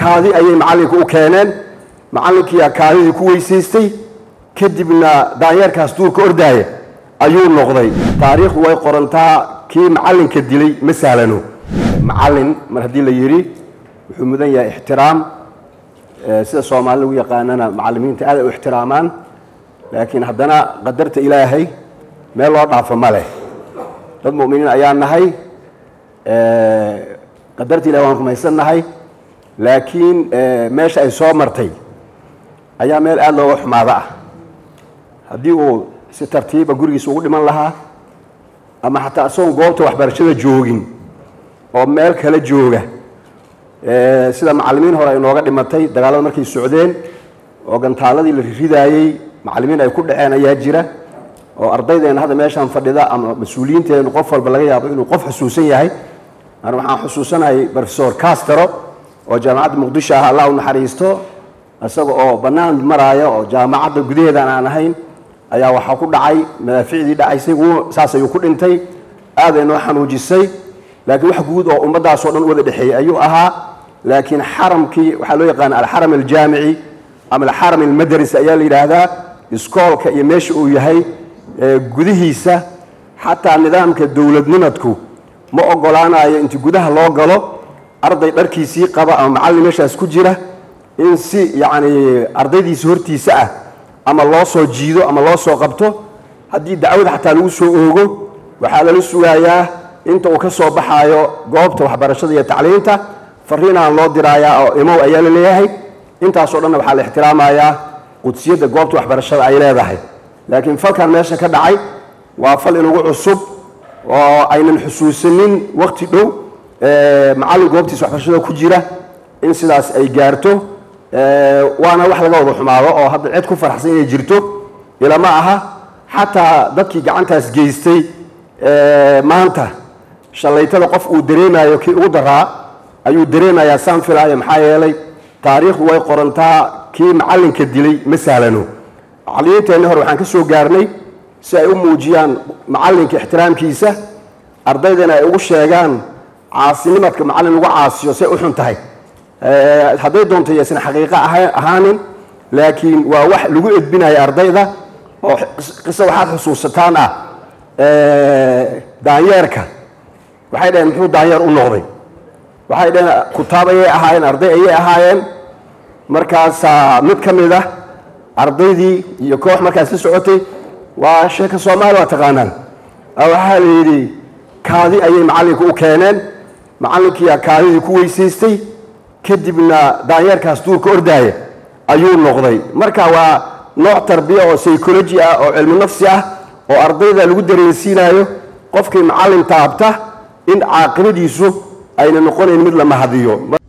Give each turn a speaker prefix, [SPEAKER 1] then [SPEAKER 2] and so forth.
[SPEAKER 1] kaadi ayay macallinka u keeneen macallinkiiyaa kaadidii ku weysaystay kadibna daanyeerkaas duurka ordaaya ayuu noqday taariikhdu way qorantaa kii macallinka dilay ma sahlano macallin mar haddii la yidhi wuxuu mudan yahay ixtiraam sida Soomaali lagu yaqaanana macallimiinta aad u ixtiraamaan laakiin haddana qadarta Ilaahay meel loo dhaafo ma leh dad mu'miniin ayaa nahay qadarta Ilaahay waan rumaysanahay laakiin meesha ay soo martay ayaa meel aad looga xumaada haddii uu si tartiiba gurigiisa ugu dhiman lahaa ama xataa asoon goobta waxbarashada joogin oo meel kala jooga sida macallimiin hore ay nooga dhimatay dagaalada markay socdeen oo gantaaladii la ridaayay macallimiin ay ku dhaceen ayaa jira oo ardaydeena hadda meeshan fadhida ama mas'uuliyiinteena qof walba laga yaabo inuu qof xusuusan yahay ana waxaan xusuusanahay professor Castro oo jaamacadda Muqdisho ah Allah u naxariisto asaga oo banaan maraayo oo jaamacadda gudaheeda aan ahayn ayaa waxa ku dhacay madaaficdii dhacaysay uu saas ayuu ku dhintay aad ay noo xanuujisay laakiin wax guud oo ummadaas oo dhan wada dhaxeeyay ayuu ahaa laakiin xaramkii waxa loo yaqaan al-haram al-jaami'i ama al-haram al-madrasi ayaa la yiraahdaa iskoolka iyo meesha uu yahay gudihiisa xataa nidaamka dawladnimadku ma ogolaanayo inta gudaha loo galo arday dharkiisii qaba ama macallin meeshaas ku jira in si yaani ardaydiisa hortiisa ah ama loo soo jiido ama loo soo qabto haddii dacwada xataa lagu soo oogo waxaa lala sugayaa inta uu ka soo baxayo goobta waxbarashada iyo tacliinta fariinaan loo dirayaa oo imow ayaa la leeyahay intaas oo dhan waxaa la ixtiraamayaa qudsiyada goobta waxbarashada ay leedahay laakiin falkan meesha ka dhacay waa fal inagu cusub oo aynan xusuusanin waqti dhow macallin goobtiisa waxbarashada ku jira in sidaas ay gaarto waana wax laga wada xumaado oo hadda cid ku faraxsan inay jirto ila ma aha xataa dadkii gacantaas geystay maanta shalaytada qof uu dareemayo kii ugu daraa ayuu dareemayaa saan filaayo maxaa yeelay taariikhdu way qorantaa kii macallinka dilay ma sahlano macallimiinteena hore waxaan ka soo gaarnay si ay u muujiyaan macallinka ixtiraamkiisa ardaydana ay ugu sheegaan caasinimadka macallin lagu caasiyo say u xun tahay hadday doonto yaysan xaqiiqo ahaanin laakiin waa wax lagu edbinayo ardayda oo qiso waxaad xusuusataan ah daanyeerka waxay dhaheen muxuu daanyeer u noqday waxay dhaheen kutaab ayay ahaayeen arday ayay ahaayeen markaasaa mid ka mid ah ardaydii iyo koox markaas la socotay waa sheeka Soomaali waa taqaanaan waxaa la yidhi kaadi ayay macallinka u keeneen macallinkiiyaa kaadidii ku weysaystay kadibna daanyeerkaas duurka ordaaya ayuu noqday marka waa nooc tarbiya oo psychology ah oo cilmi nafsi ah oo ardayda lagu dareensiinayo qofkii macallin taabta in caaqibadiisu ayna noqonayn mid la mahadiyo